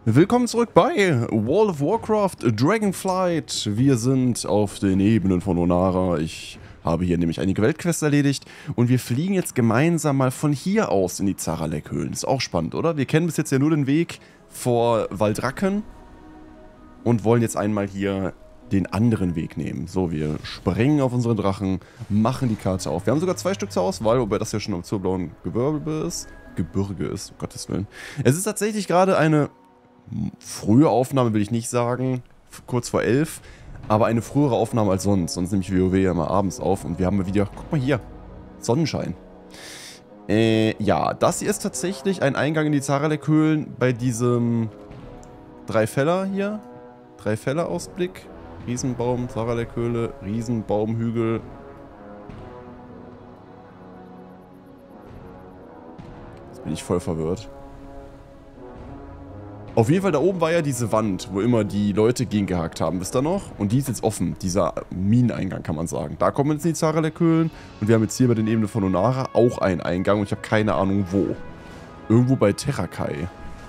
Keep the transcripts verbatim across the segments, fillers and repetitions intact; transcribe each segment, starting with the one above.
Willkommen zurück bei World of Warcraft Dragonflight. Wir sind auf den Ebenen von Onara. Ich habe hier nämlich einige Weltquests erledigt und wir fliegen jetzt gemeinsam mal von hier aus in die Zaralek-Höhlen. Ist auch spannend, oder? Wir kennen bis jetzt ja nur den Weg vor Valdrakken und wollen jetzt einmal hier den anderen Weg nehmen. So, wir springen auf unseren Drachen, machen die Karte auf. Wir haben sogar zwei Stück zur Auswahl, wobei das ja schon am zurblauen Gebirge ist. Gebirge ist, um Gottes Willen. Es ist tatsächlich gerade eine frühe Aufnahme, will ich nicht sagen, kurz vor elf, aber eine frühere Aufnahme als sonst. Sonst nehme ich WoW ja immer abends auf und wir haben wieder, guck mal hier, Sonnenschein. Äh, ja, das hier ist tatsächlich ein Eingang in die Zaralek-Höhlen bei diesem Dreifeller hier. Dreifeller-Ausblick. Riesenbaum, Zaralek-Höhle, Riesenbaumhügel. Jetzt bin ich voll verwirrt. Auf jeden Fall, da oben war ja diese Wand, wo immer die Leute gegengehakt haben. Wisst ihr noch? Und die ist jetzt offen. Dieser Mineneingang, kann man sagen. Da kommen wir jetzt in die Zaralek-Höhlen. Und wir haben jetzt hier bei den Ebenen von Onara auch einen Eingang. Und ich habe keine Ahnung, wo. Irgendwo bei Terrakai.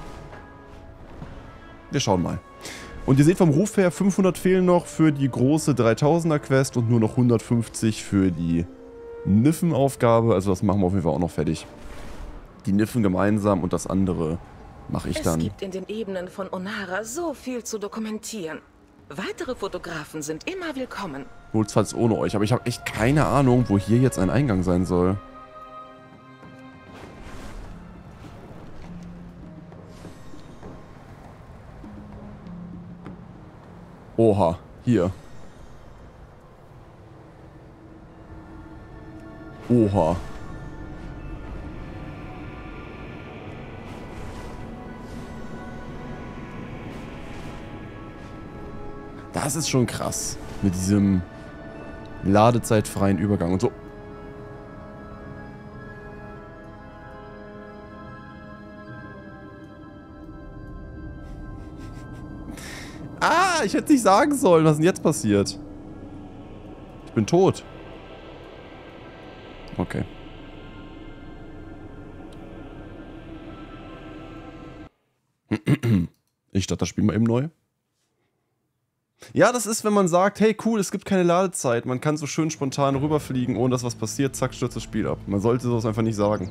Wir schauen mal. Und ihr seht vom Ruf her, fünfhundert fehlen noch für die große dreitausender Quest und nur noch hundertfünfzig für die Niffen-Aufgabe. Also das machen wir auf jeden Fall auch noch fertig. Die Niffen gemeinsam und das andere mache ich dann. Es gibt in den Ebenen von Onara so viel zu dokumentieren. Weitere Fotografen sind immer willkommen. Notfalls ohne euch, aber ich habe echt keine Ahnung, wo hier jetzt ein Eingang sein soll. Oha, hier. Oha. Das ist schon krass. Mit diesem ladezeitfreien Übergang und so. Ah, ich hätte nicht sagen sollen, was denn jetzt passiert. Ich bin tot. Okay. Ich starte das Spiel mal eben neu. Ja, das ist, wenn man sagt, hey cool, es gibt keine Ladezeit, man kann so schön spontan rüberfliegen, ohne dass was passiert, zack, stürzt das Spiel ab. Man sollte sowas einfach nicht sagen.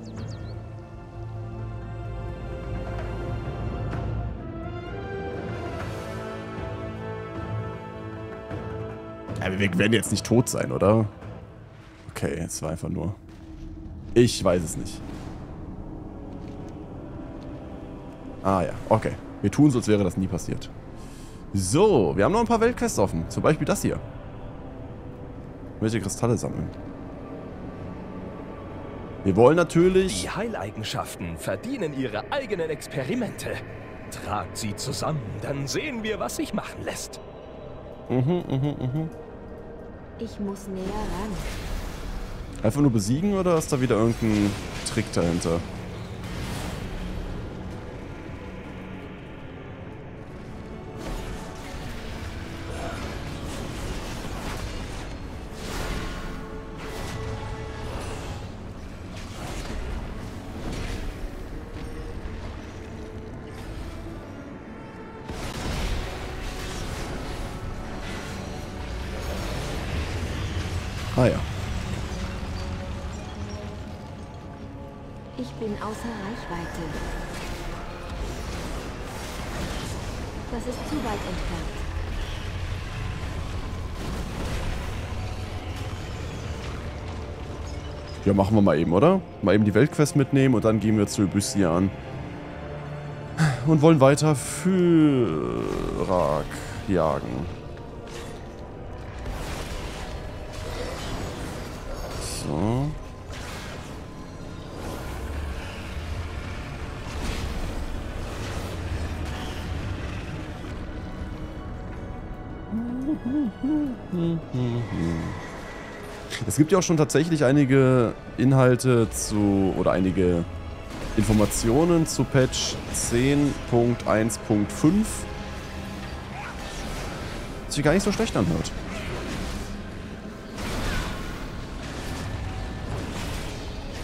Ja, wir werden jetzt nicht tot sein, oder? Okay, es war einfach nur... Ich weiß es nicht. Ah ja, okay. Wir tun so, als wäre das nie passiert. So, wir haben noch ein paar Weltquests offen. Zum Beispiel das hier. Ich möchte Kristalle sammeln. Wir wollen natürlich... Die Heileigenschaften verdienen ihre eigenen Experimente. Tragt sie zusammen, dann sehen wir, was sich machen lässt. Mhm, mhm, mhm. Ich muss näher ran. Einfach nur besiegen oder ist da wieder irgendein Trick dahinter? Ah ja. Ich bin außer Reichweite. Das ist zu weit entfernt. Ja, machen wir mal eben, oder? Mal eben die Weltquest mitnehmen und dann gehen wir zu Elysian. Und wollen weiter Fyrak jagen. So. Es gibt ja auch schon tatsächlich einige Inhalte zu, oder einige Informationen zu Patch zehn Punkt eins Punkt fünf. Was sich gar nicht so schlecht anhört.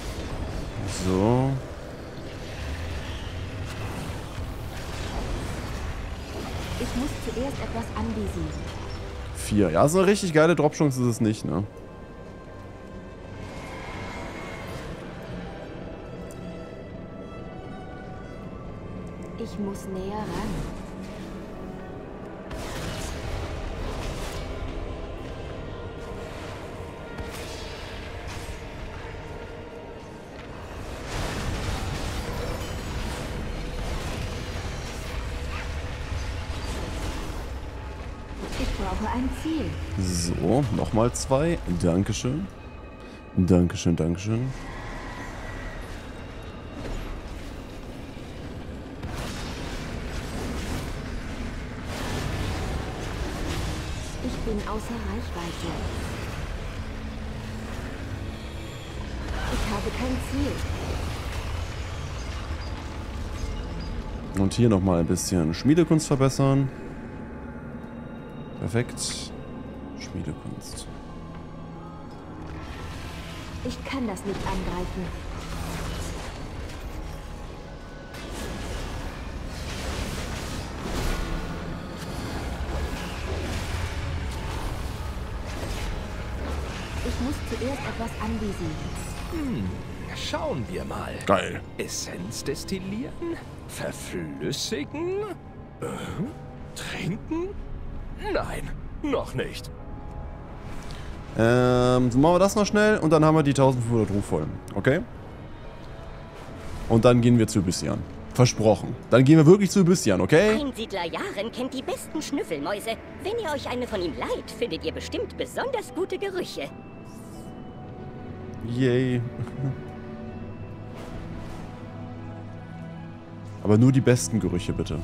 So. muss zuerst etwas anvisieren. Vier. Ja, so eine richtig geile Dropchance ist es nicht, ne? Ich muss näher ran. Ich brauche ein Ziel. So, nochmal zwei. Dankeschön. Dankeschön, Dankeschön. Ich bin außer Reichweite. Ich habe kein Ziel. Und hier nochmal ein bisschen Schmiedekunst verbessern. Perfekt. Schmiedekunst. Ich kann das nicht angreifen. Ich muss zuerst etwas anvisieren. Hm, schauen wir mal. Geil. Essenz destillieren? Verflüssigen? Äh, trinken? Nein, noch nicht. Ähm, so machen wir das noch schnell und dann haben wir die eintausendfünfhundert Ruf voll. Okay? Und dann gehen wir zu Byssian. Versprochen. Dann gehen wir wirklich zu Byssian, okay? Einsiedler Jaren kennt die besten Schnüffelmäuse. Wenn ihr euch eine von ihm leiht, findet ihr bestimmt besonders gute Gerüche. Yay. Aber nur die besten Gerüche, bitte.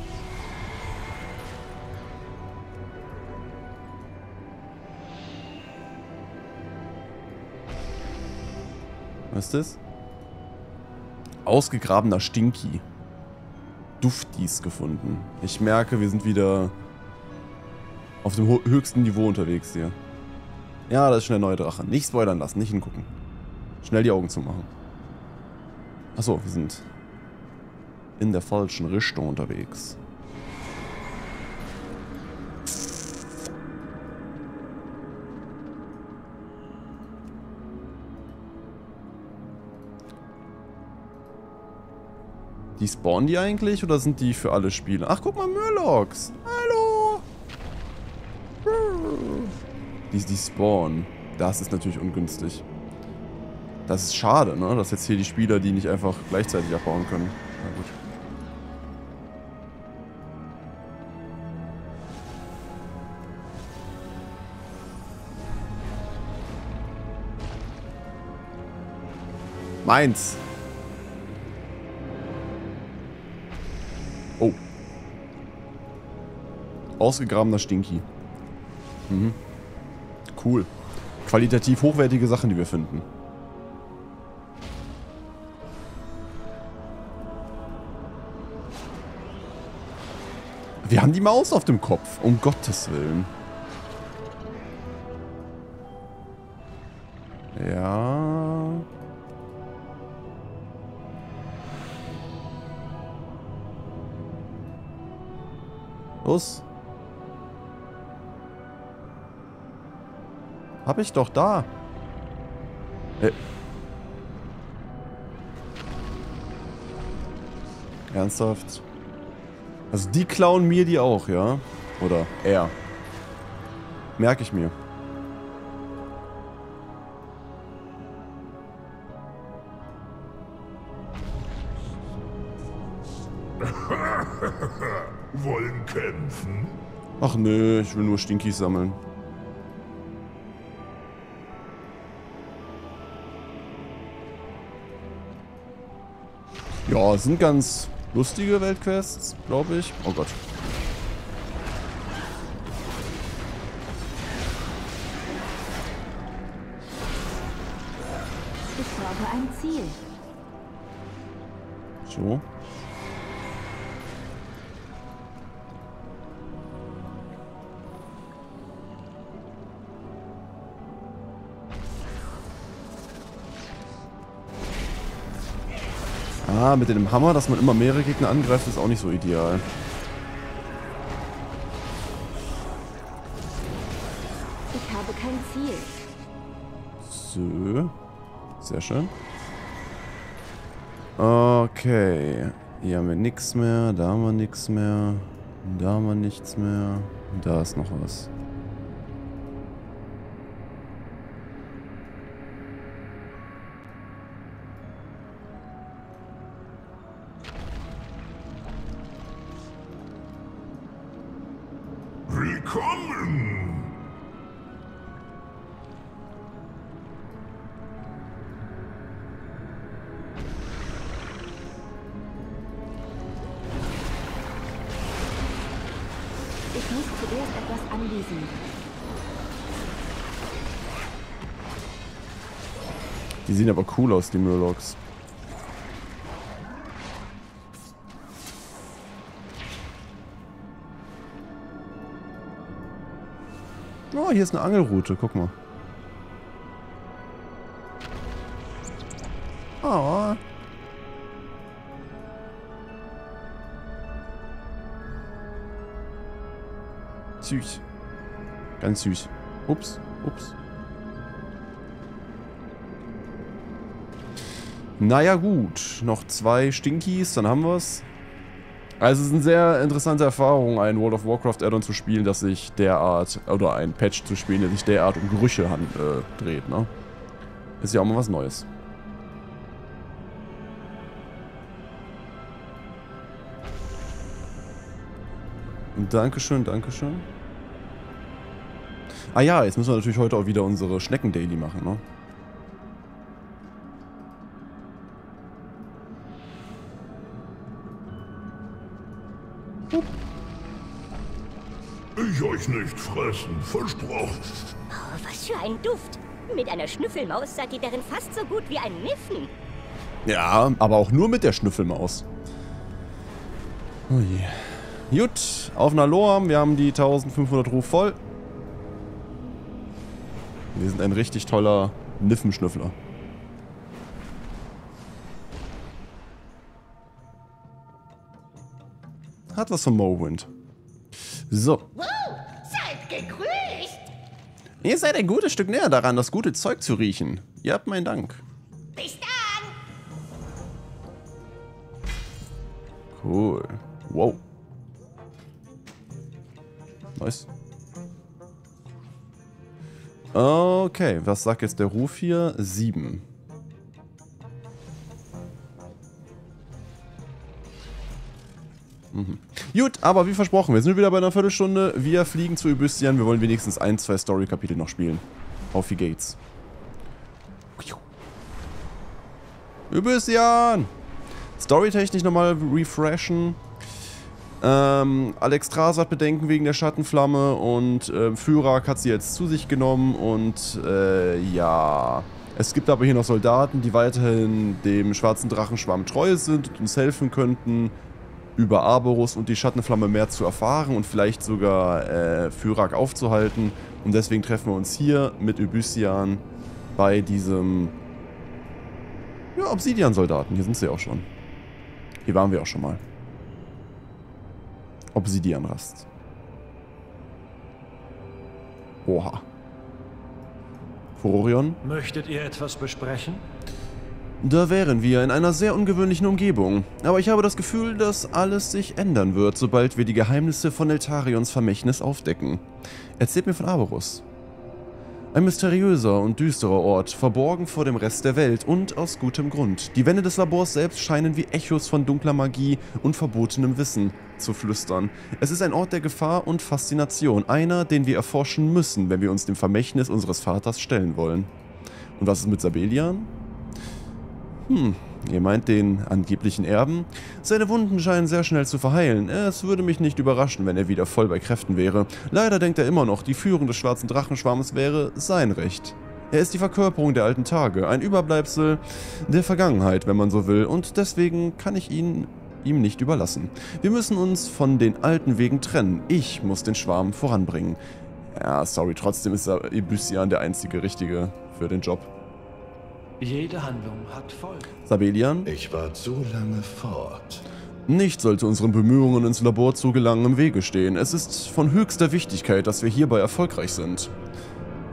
Was ist das? Ausgegrabener Stinky. Duftis gefunden. Ich merke, wir sind wieder auf dem höchsten Niveau unterwegs hier. Ja, das ist schon der neue Drache. Nicht spoilern lassen, nicht hingucken. Schnell die Augen zumachen. Achso, wir sind in der falschen Richtung unterwegs. Die spawnen die eigentlich oder sind die für alle Spiele? Ach, guck mal, Murlocs. Hallo. Die, die spawnen. Das ist natürlich ungünstig. Das ist schade, ne? Dass jetzt hier die Spieler die nicht einfach gleichzeitig abbauen können. Na gut. Meins. Oh. Ausgegrabener Stinky. Mhm. Cool. Qualitativ hochwertige Sachen, die wir finden. Wir haben die Maus auf dem Kopf. Um Gottes Willen. Ja. Los. Hab ich doch da. Äh. Ernsthaft? Also die klauen mir die auch, ja? Oder er. Merke ich mir. Wollen kämpfen? Ach nö, ich will nur Stinkies sammeln. Ja, es sind ganz lustige Weltquests, glaube ich. Oh Gott. Ich brauche ein Ziel. So. Ah, mit dem Hammer, dass man immer mehrere Gegner angreift, ist auch nicht so ideal. Ziel. So. Sehr schön. Okay. Hier haben wir nichts mehr. Da haben wir nichts mehr. Da haben wir nichts mehr. Da ist noch was. Willkommen! Ich muss zuerst etwas anvisieren. Die sehen aber cool aus, die Murlocs. Oh, hier ist eine Angelroute, guck mal. Oh. Süß. Ganz süß. Ups, ups. Naja gut, noch zwei Stinkies, dann haben wir's. Also es ist eine sehr interessante Erfahrung, ein World of Warcraft Add-on zu spielen, das sich derart, oder ein Patch zu spielen, der sich derart um Gerüche hand, äh, dreht, ne? Ist ja auch mal was Neues. Dankeschön, Dankeschön. Ah ja, jetzt müssen wir natürlich heute auch wieder unsere Schnecken-Daily machen, ne? Ich euch nicht fressen, versprochen. Oh, was für ein Duft. Mit einer Schnüffelmaus seid ihr darin fast so gut wie ein Niffen. Ja, aber auch nur mit der Schnüffelmaus. Oh je. Gut, auf Naloam, wir haben die eintausendfünfhundert Ruf voll. Wir sind ein richtig toller Niffenschnüffler. Hat was von Morrowind. So. Wow, seid gegrüßt. Ihr seid ein gutes Stück näher daran, das gute Zeug zu riechen. Ihr habt meinen Dank. Bis dann. Cool. Wow. Nice. Okay, was sagt jetzt der Ruf hier? Sieben. Mhm. Gut, aber wie versprochen, wir sind wieder bei einer Viertelstunde. Wir fliegen zu Abyssian. Wir wollen wenigstens ein, zwei Story-Kapitel noch spielen. Auf die Gates. Abyssian! Storytechnisch nochmal refreshen. Ähm, Alexstrasza hat Bedenken wegen der Schattenflamme und äh, Fyrak hat sie jetzt zu sich genommen und äh, ja. Es gibt aber hier noch Soldaten, die weiterhin dem schwarzen Drachenschwarm treu sind und uns helfen könnten, über Arborus und die Schattenflamme mehr zu erfahren und vielleicht sogar äh, Fyrak aufzuhalten. Und deswegen treffen wir uns hier mit Abyssian bei diesem ja, Obsidian-Soldaten. Hier sind sie auch schon. Hier waren wir auch schon mal. Obsidian-Rast. Oha. Furorion? Möchtet ihr etwas besprechen? Da wären wir in einer sehr ungewöhnlichen Umgebung. Aber ich habe das Gefühl, dass alles sich ändern wird, sobald wir die Geheimnisse von Eltarions Vermächtnis aufdecken. Erzählt mir von Arborus. Ein mysteriöser und düsterer Ort, verborgen vor dem Rest der Welt und aus gutem Grund. Die Wände des Labors selbst scheinen wie Echos von dunkler Magie und verbotenem Wissen zu flüstern. Es ist ein Ort der Gefahr und Faszination, einer, den wir erforschen müssen, wenn wir uns dem Vermächtnis unseres Vaters stellen wollen. Und was ist mit Sabellian? Hm, ihr meint den angeblichen Erben? Seine Wunden scheinen sehr schnell zu verheilen. Es würde mich nicht überraschen, wenn er wieder voll bei Kräften wäre. Leider denkt er immer noch, die Führung des schwarzen Drachenschwarms wäre sein Recht. Er ist die Verkörperung der alten Tage, ein Überbleibsel der Vergangenheit, wenn man so will, und deswegen kann ich ihn ihm nicht überlassen. Wir müssen uns von den alten Wegen trennen. Ich muss den Schwarm voranbringen. Ja, sorry, trotzdem ist Abyssian der einzige Richtige für den Job. Jede Handlung hat Folgen. Sabellian? Ich war zu lange fort. Nicht sollte unseren Bemühungen ins Labor zu gelangen im Wege stehen. Es ist von höchster Wichtigkeit, dass wir hierbei erfolgreich sind.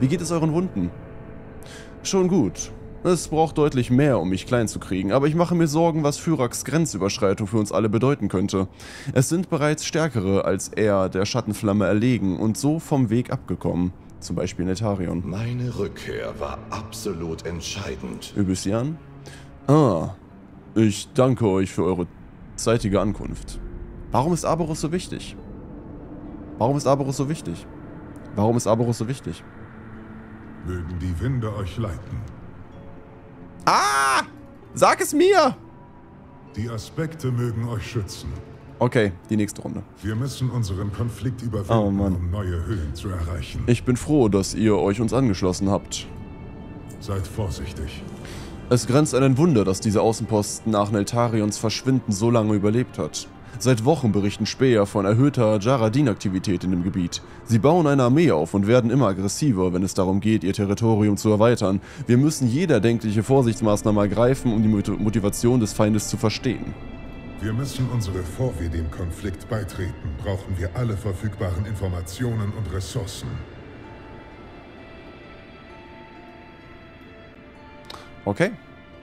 Wie geht es euren Wunden? Schon gut. Es braucht deutlich mehr, um mich klein zu kriegen, aber ich mache mir Sorgen, was Fyrax Grenzüberschreitung für uns alle bedeuten könnte. Es sind bereits Stärkere als er der Schattenflamme erlegen und so vom Weg abgekommen. Zum Beispiel Netarion. Meine Rückkehr war absolut entscheidend. Öbysian? Ah, ich danke euch für eure zeitige Ankunft. Warum ist Aberus so wichtig? Warum ist Aberus so wichtig? Warum ist Aberus so wichtig? Mögen die Winde euch leiten. Ah! Sag es mir! Die Aspekte mögen euch schützen. Okay, die nächste Runde. Wir müssen unseren Konflikt überwinden, Oh Mann. um neue Höhen zu erreichen. Ich bin froh, dass ihr euch uns angeschlossen habt. Seid vorsichtig. Es grenzt an ein Wunder, dass dieser Außenposten nach Neltarions Verschwinden so lange überlebt hat. Seit Wochen berichten Späher von erhöhter Jaradin-Aktivität in dem Gebiet. Sie bauen eine Armee auf und werden immer aggressiver, wenn es darum geht, ihr Territorium zu erweitern. Wir müssen jede erdenkliche Vorsichtsmaßnahme ergreifen, um die Motivation des Feindes zu verstehen. Wir müssen unsere, bevor wir dem Konflikt beitreten, brauchen wir alle verfügbaren Informationen und Ressourcen. Okay.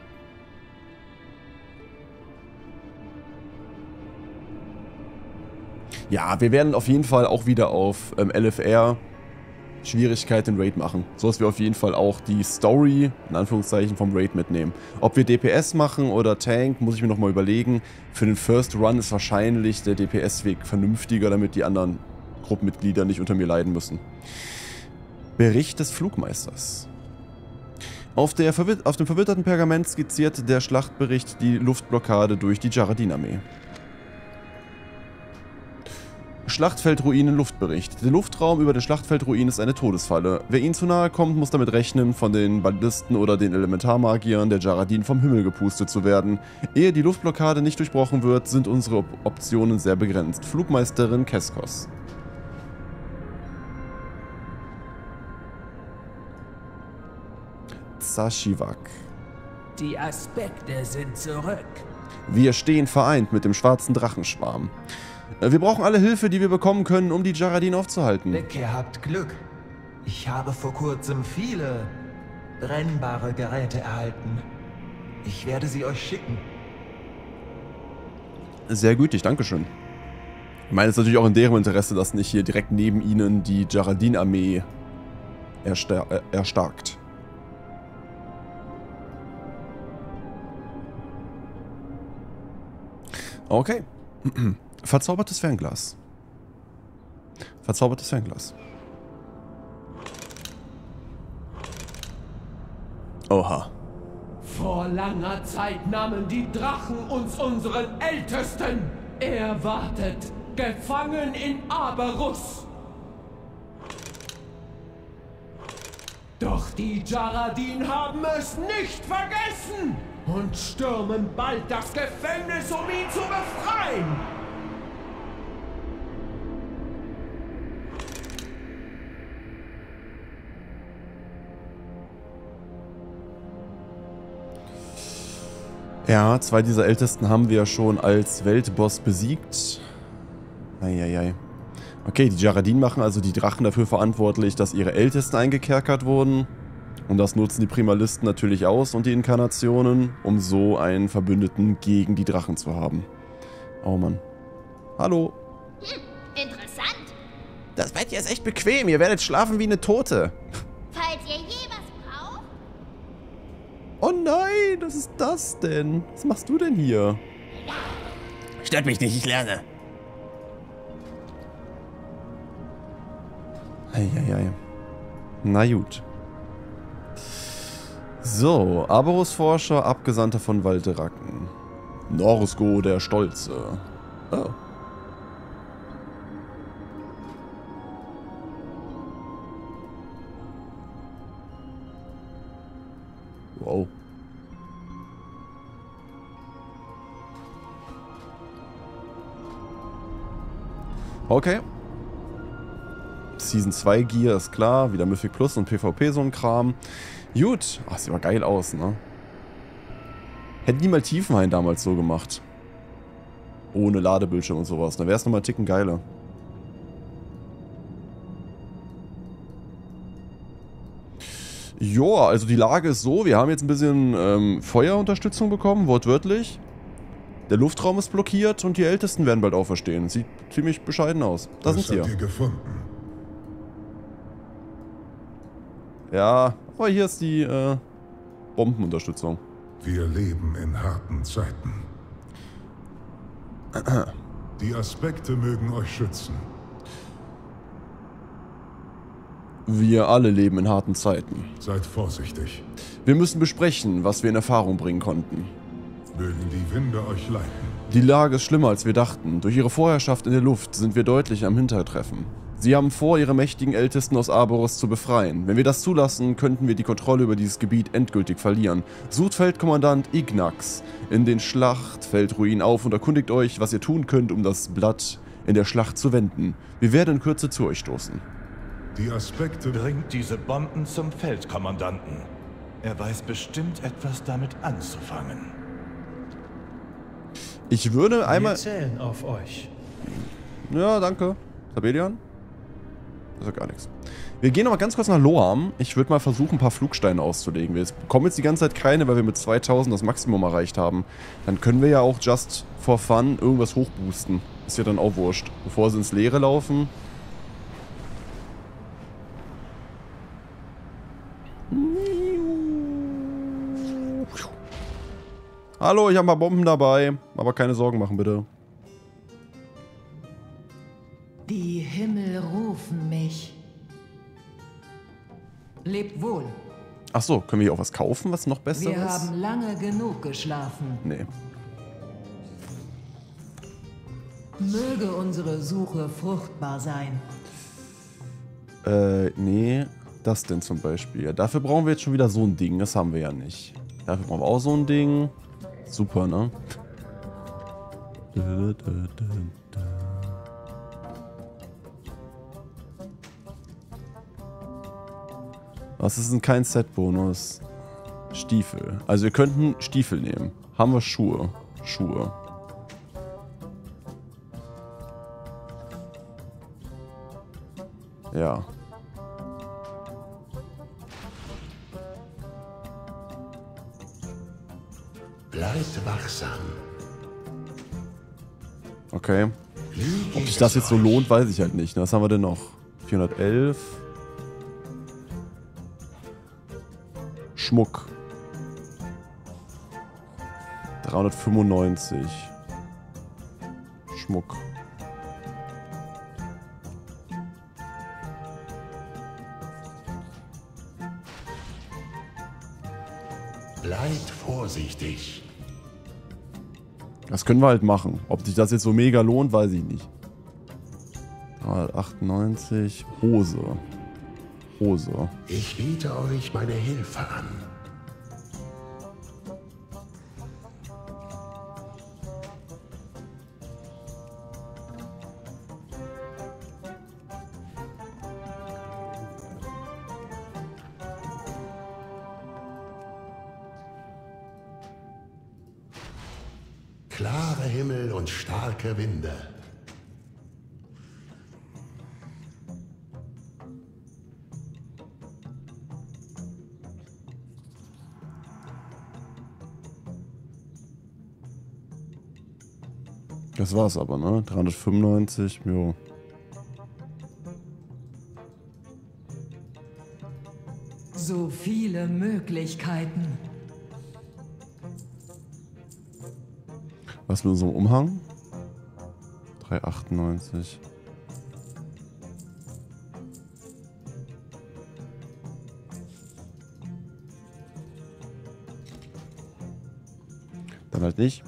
Ja, wir werden auf jeden Fall auch wieder auf ähm, L F R Schwierigkeit in Raid machen. So dass wir auf jeden Fall auch die Story, in Anführungszeichen, vom Raid mitnehmen. Ob wir D P S machen oder Tank, muss ich mir nochmal überlegen. Für den First Run ist wahrscheinlich der D P S-Weg vernünftiger, damit die anderen Gruppenmitglieder nicht unter mir leiden müssen. Bericht des Flugmeisters. Auf, der auf dem verwitterten Pergament skizziert der Schlachtbericht die Luftblockade durch die Jaradin-Armee. Schlachtfeldruinen Luftbericht. Der Luftraum über den Schlachtfeldruinen ist eine Todesfalle. Wer ihnen zu nahe kommt, muss damit rechnen, von den Ballisten oder den Elementarmagiern der Jaradin vom Himmel gepustet zu werden. Ehe die Luftblockade nicht durchbrochen wird, sind unsere Op Optionen sehr begrenzt. Flugmeisterin Keskos. Zashivak. Die Aspekte sind zurück. Wir stehen vereint mit dem schwarzen Drachenschwarm. Wir brauchen alle Hilfe, die wir bekommen können, um die Jaradin aufzuhalten. Nick, ihr habt Glück. Ich habe vor kurzem viele brennbare Geräte erhalten. Ich werde sie euch schicken. Sehr gütig, dankeschön. Ich meine, es ist natürlich auch in deren Interesse, dass nicht hier direkt neben ihnen die Jaradin-Armee erstar äh, erstarkt. Okay. Verzaubertes Fernglas. Verzaubertes Fernglas. Oha. Vor langer Zeit nahmen die Drachen uns unseren Ältesten. Er wartet, gefangen in Aberus. Doch die Jaradin haben es nicht vergessen und stürmen bald das Gefängnis, um ihn zu befreien. Ja, zwei dieser Ältesten haben wir schon als Weltboss besiegt. Eieiei. Okay, die Jaradin machen also die Drachen dafür verantwortlich, dass ihre Ältesten eingekerkert wurden. Und das nutzen die Primalisten natürlich aus und die Inkarnationen, um so einen Verbündeten gegen die Drachen zu haben. Oh Mann. Hallo. Hm, interessant. Das Bett hier ist echt bequem. Ihr werdet schlafen wie eine Tote. Falls ihr je was braucht. Oh nein, was ist das denn? Was machst du denn hier? Stört mich nicht, ich lerne. Eieiei. Na gut. So, Aberus-Forscher, Abgesandter von Walderacken. Norsgo der Stolze. Oh. Wow. Okay. Season zwei Gear ist klar, wieder Mythic Plus und PvP so ein Kram. Gut. Ach, sieht aber geil aus, ne? Hätten die mal Tiefenhain damals so gemacht. Ohne Ladebildschirm und sowas. Dann wäre es nochmal einen Ticken geiler. Joa, also die Lage ist so, wir haben jetzt ein bisschen ähm, Feuerunterstützung bekommen, wortwörtlich. Der Luftraum ist blockiert und die Ältesten werden bald auferstehen. Sieht ziemlich bescheiden aus. Da sind sie ja. Habt ihr gefunden? Ja, aber hier ist die äh, Bombenunterstützung. Wir leben in harten Zeiten. Die Aspekte mögen euch schützen. Wir alle leben in harten Zeiten. Seid vorsichtig. Wir müssen besprechen, was wir in Erfahrung bringen konnten. Mögen die Winde euch leiten. Die Lage ist schlimmer, als wir dachten. Durch ihre Vorherrschaft in der Luft sind wir deutlich am Hintertreffen. Sie haben vor, ihre mächtigen Ältesten aus Arborus zu befreien. Wenn wir das zulassen, könnten wir die Kontrolle über dieses Gebiet endgültig verlieren. Sucht Feldkommandant Ignax in den Schlachtfeldruinen auf und erkundigt euch, was ihr tun könnt, um das Blatt in der Schlacht zu wenden. Wir werden in Kürze zu euch stoßen. Die Aspekte... Bringt diese Bomben zum Feldkommandanten. Er weiß bestimmt etwas damit anzufangen. Ich würde einmal... Wir zählen auf euch. Ja, danke. Sabelian? Das ist ja gar nichts. Wir gehen noch mal ganz kurz nach Loam. Ich würde mal versuchen, ein paar Flugsteine auszulegen. Wir bekommen jetzt die ganze Zeit keine, weil wir mit zweitausend das Maximum erreicht haben. Dann können wir ja auch just for fun irgendwas hochboosten. Ist ja dann auch wurscht. Bevor sie ins Leere laufen. Hallo, ich habe mal Bomben dabei. Aber keine Sorgen machen, bitte. Die Himmel rufen mich. Lebt wohl. Ach so, können wir hier auch was kaufen, was noch besser Wir ist? haben lange genug geschlafen. Nee. Möge unsere Suche fruchtbar sein. Äh, nee. Das denn zum Beispiel. Ja, dafür brauchen wir jetzt schon wieder so ein Ding. Das haben wir ja nicht. Dafür brauchen wir auch so ein Ding. Super, ne? Was ist denn kein Set-Bonus? Stiefel. Also wir könnten Stiefel nehmen. Haben wir Schuhe? Schuhe. Ja. Bleibt wachsam. Okay. Ob sich das jetzt so lohnt, weiß ich halt nicht. Was haben wir denn noch? vierhundertelf. Schmuck. dreihundertfünfundneunzig. Schmuck. Bleibt vorsichtig. Das können wir halt machen. Ob sich das jetzt so mega lohnt, weiß ich nicht. dreihundertachtundneunzig. Hose. Hose. Ich biete euch meine Hilfe an. Klare Himmel und starke Winde. Das war's aber, ne? dreihundertfünfundneunzig, jo. So viele Möglichkeiten. Was mit unserem Umhang? dreihundertachtundneunzig. Dann halt nicht.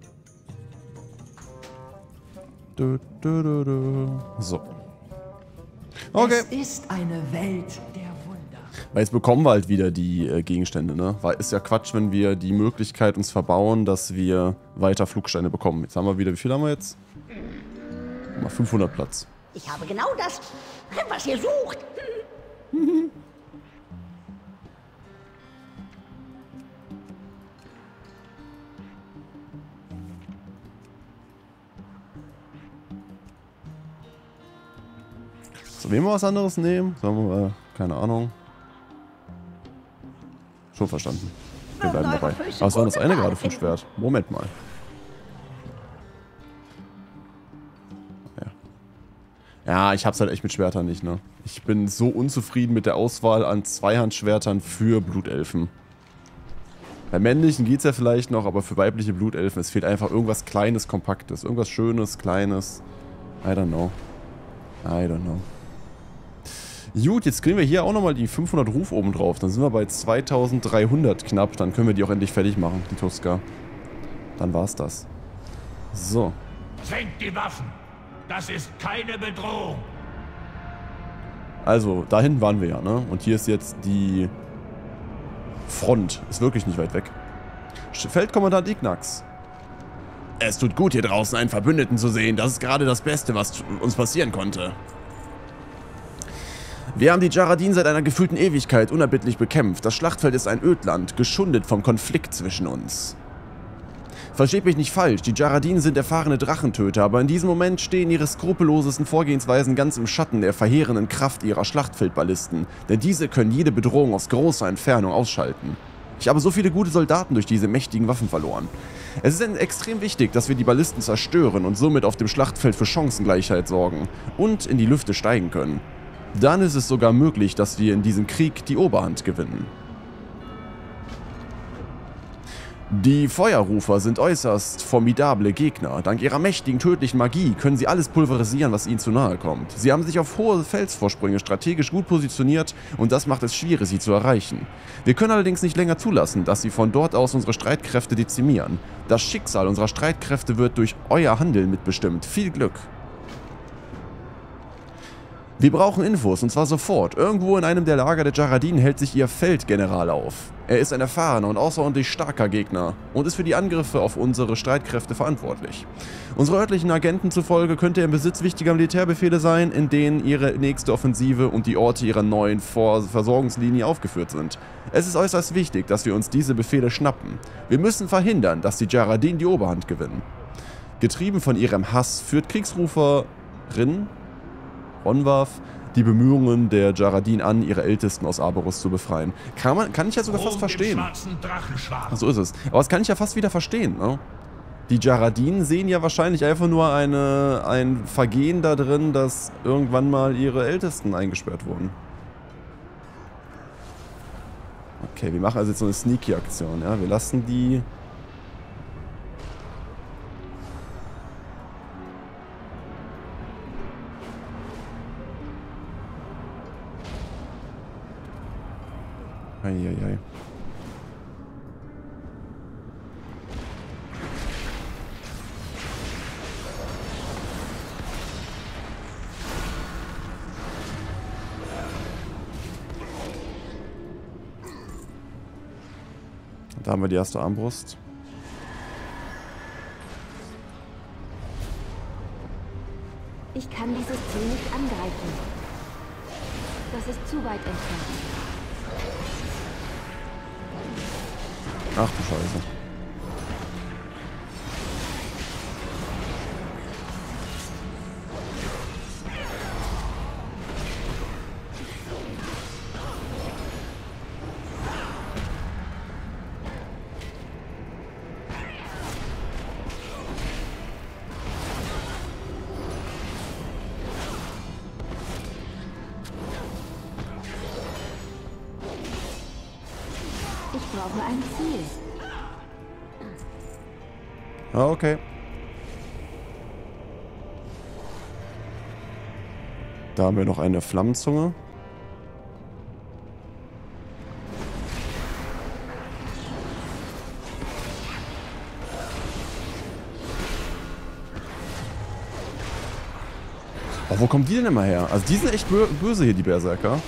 Du, du, du, du. So. Okay. Es ist eine Welt der Wunder. Weil jetzt bekommen wir halt wieder die äh, Gegenstände, ne? Weil ist ja Quatsch, wenn wir die Möglichkeit uns verbauen, dass wir weiter Flugsteine bekommen. Jetzt haben wir wieder, wie viel haben wir jetzt? Mal fünfhundert Platz. Ich habe genau das, was ihr sucht. Sollen wir mal was anderes nehmen? Sollen wir mal, keine Ahnung. Schon verstanden. Wir bleiben dabei. Aber was war das eine gerade für ein Schwert? Moment mal. Ja, ja ich hab's halt echt mit Schwertern nicht, ne? Ich bin so unzufrieden mit der Auswahl an Zweihandschwertern für Blutelfen. Bei männlichen geht's ja vielleicht noch, aber für weibliche Blutelfen, es fehlt einfach irgendwas Kleines, Kompaktes. Irgendwas Schönes, Kleines. I don't know. I don't know. Gut, jetzt kriegen wir hier auch nochmal die fünfhundert Ruf oben drauf. Dann sind wir bei zweitausenddreihundert knapp. Dann können wir die auch endlich fertig machen, die Tuska. Dann war's das. So. Senkt die Waffen! Das ist keine Bedrohung! Also, da hinten waren wir ja, ne? Und hier ist jetzt die Front. Ist wirklich nicht weit weg. Feldkommandant Ignax. Es tut gut, hier draußen einen Verbündeten zu sehen. Das ist gerade das Beste, was uns passieren konnte. Wir haben die Jaradin seit einer gefühlten Ewigkeit unerbittlich bekämpft. Das Schlachtfeld ist ein Ödland, geschundet vom Konflikt zwischen uns. Versteht mich nicht falsch, die Jaradin sind erfahrene Drachentöter, aber in diesem Moment stehen ihre skrupellosesten Vorgehensweisen ganz im Schatten der verheerenden Kraft ihrer Schlachtfeldballisten, denn diese können jede Bedrohung aus großer Entfernung ausschalten. Ich habe so viele gute Soldaten durch diese mächtigen Waffen verloren. Es ist extrem wichtig, dass wir die Ballisten zerstören und somit auf dem Schlachtfeld für Chancengleichheit sorgen und in die Lüfte steigen können. Dann ist es sogar möglich, dass wir in diesem Krieg die Oberhand gewinnen. Die Feuerrufer sind äußerst formidable Gegner. Dank ihrer mächtigen, tödlichen Magie können sie alles pulverisieren, was ihnen zu nahe kommt. Sie haben sich auf hohe Felsvorsprünge strategisch gut positioniert und das macht es schwierig, sie zu erreichen. Wir können allerdings nicht länger zulassen, dass sie von dort aus unsere Streitkräfte dezimieren. Das Schicksal unserer Streitkräfte wird durch euer Handeln mitbestimmt. Viel Glück! Wir brauchen Infos, und zwar sofort. Irgendwo in einem der Lager der Jaradin hält sich ihr Feldgeneral auf. Er ist ein erfahrener und außerordentlich starker Gegner und ist für die Angriffe auf unsere Streitkräfte verantwortlich. Unsere örtlichen Agenten zufolge könnte er im Besitz wichtiger Militärbefehle sein, in denen ihre nächste Offensive und die Orte ihrer neuen Vor- Versorgungslinie aufgeführt sind. Es ist äußerst wichtig, dass wir uns diese Befehle schnappen. Wir müssen verhindern, dass die Jaradin die Oberhand gewinnen. Getrieben von ihrem Hass führt Kriegsruferin Ronwarf die Bemühungen der Jaradin an, ihre Ältesten aus Aberus zu befreien. Kann, man, kann ich ja sogar fast verstehen. So ist es. Aber das kann ich ja fast wieder verstehen, ne? Die Jaradin sehen ja wahrscheinlich einfach nur eine, ein Vergehen da drin, dass irgendwann mal ihre Ältesten eingesperrt wurden. Okay, wir machen also jetzt so eine Sneaky-Aktion, ja? Wir lassen die... Eieiei. Da haben wir die erste Armbrust. Ich kann dieses Ziel nicht angreifen. Das ist zu weit entfernt. Ach du Scheiße. Ich brauche ein Ziel. Ah, okay. Da haben wir noch eine Flammenzunge. Oh, wo kommen die denn immer her? Also die sind echt bö böse hier, die Berserker.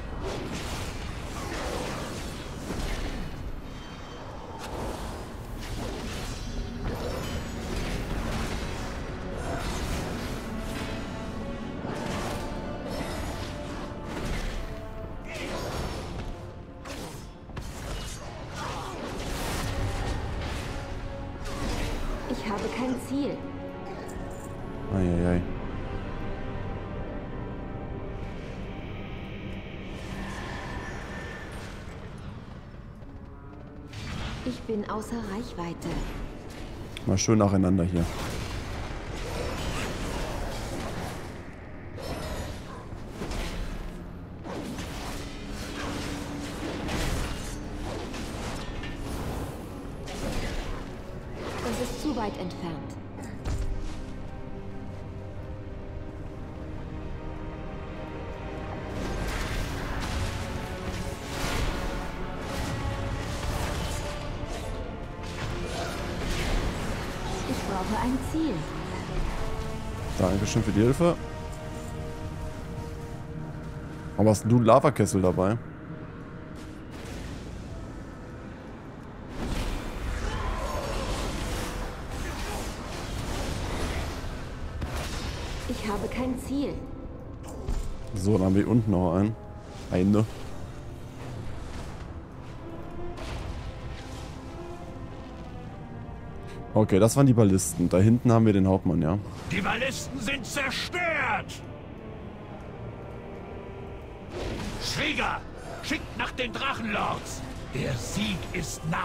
Ich habe kein Ziel. Eieiei. Ich bin außer Reichweite. Mal schön nacheinander hier. Das ist zu weit entfernt. Ich brauche ein Ziel. Dankeschön für die Hilfe. Aber hast du einen Lavakessel dabei? Ich habe kein Ziel. So, dann haben wir unten noch einen. Eine. Okay, das waren die Ballisten. Da hinten haben wir den Hauptmann, ja. Die Ballisten sind zerstört! Schwieger, schickt nach den Drachenlords! Der Sieg ist nahe!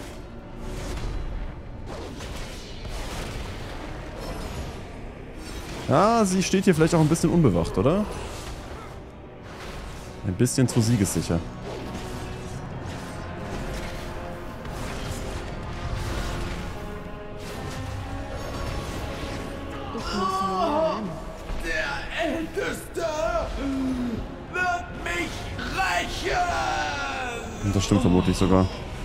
Ja, sie steht hier vielleicht auch ein bisschen unbewacht, oder? Ein bisschen zu siegessicher. Der Älteste wird mich rächen! Und das stimmt vermutlich sogar.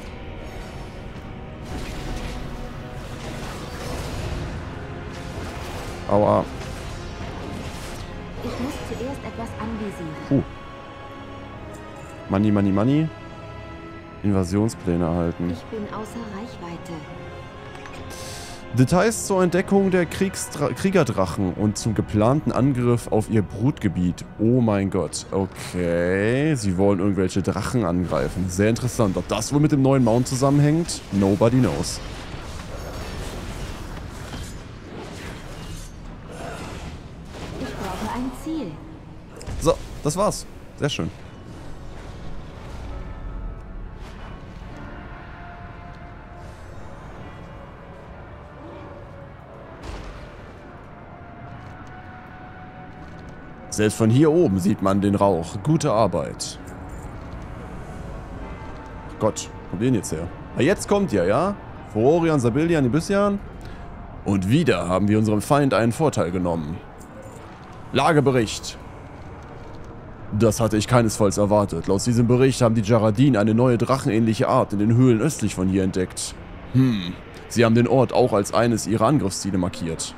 Aua. Ich muss zuerst etwas anvisieren. Puh. Money, money, money. Invasionspläne erhalten. Ich bin außer Reichweite. Details zur Entdeckung der Kriegsdra Kriegerdrachen und zum geplanten Angriff auf ihr Brutgebiet. Oh mein Gott. Okay. Sie wollen irgendwelche Drachen angreifen. Sehr interessant. Ob das wohl mit dem neuen Mount zusammenhängt? Nobody knows. Ich brauche ein Ziel. So, das war's. Sehr schön. Selbst von hier oben sieht man den Rauch. Gute Arbeit. Ach Gott, wo kommt ihr denn jetzt her? Ah, jetzt kommt ihr, ja? Furorian, Sabilian, Ibyssian. Und wieder haben wir unserem Feind einen Vorteil genommen. Lagebericht. Das hatte ich keinesfalls erwartet. Laut diesem Bericht haben die Jaradin eine neue drachenähnliche Art in den Höhlen östlich von hier entdeckt. Hm, sie haben den Ort auch als eines ihrer Angriffsziele markiert.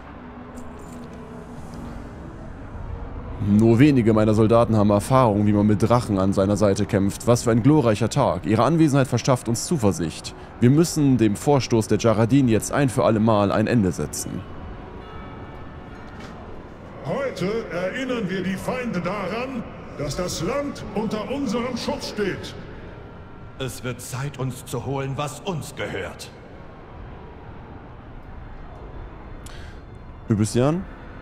Nur wenige meiner Soldaten haben Erfahrung, wie man mit Drachen an seiner Seite kämpft. Was für ein glorreicher Tag. Ihre Anwesenheit verschafft uns Zuversicht. Wir müssen dem Vorstoß der Jaradin jetzt ein für alle Mal ein Ende setzen. Heute erinnern wir die Feinde daran, dass das Land unter unserem Schutz steht. Es wird Zeit, uns zu holen, was uns gehört. Ibyssian?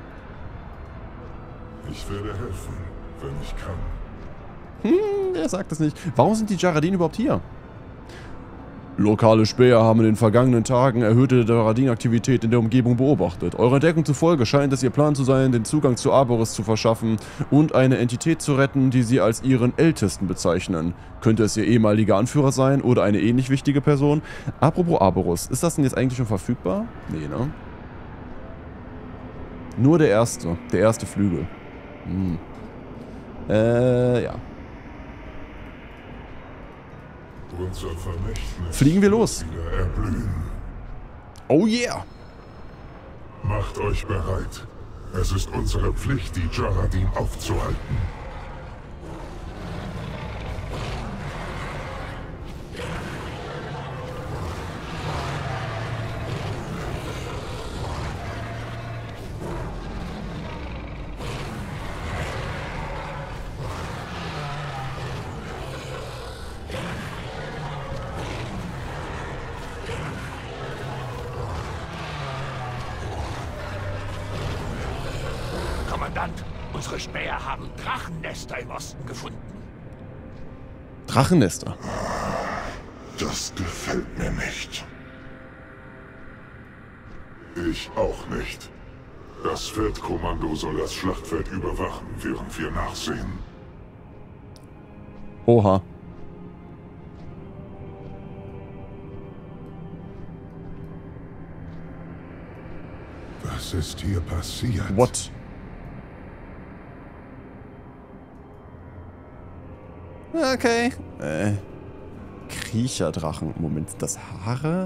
Ich werde helfen, wenn ich kann. Hm, er sagt es nicht. Warum sind die Jaradin überhaupt hier? Lokale Späher haben in den vergangenen Tagen erhöhte Jaradin-Aktivität in der Umgebung beobachtet. Eurer Entdeckung zufolge scheint es ihr Plan zu sein, den Zugang zu Arborus zu verschaffen und eine Entität zu retten, die sie als ihren Ältesten bezeichnen. Könnte es ihr ehemaliger Anführer sein oder eine ähnlich wichtige Person? Apropos Arborus, ist das denn jetzt eigentlich schon verfügbar? Nee, ne? Nur der erste. Der erste Flügel. Hm. Äh, ja. Unser Vermächtnis Fliegen wir los. wieder erblühen. Oh yeah. Macht euch bereit. Es ist unsere Pflicht, die Jaradin aufzuhalten. Kommandant, unsere Späher haben Drachennester im Osten gefunden. Drachennester. Das gefällt mir nicht. Ich auch nicht. Das Feldkommando soll das Schlachtfeld überwachen, während wir nachsehen. Oha. Was ist hier passiert? What? Okay. Äh. Kriecherdrachen. Moment, das Haare?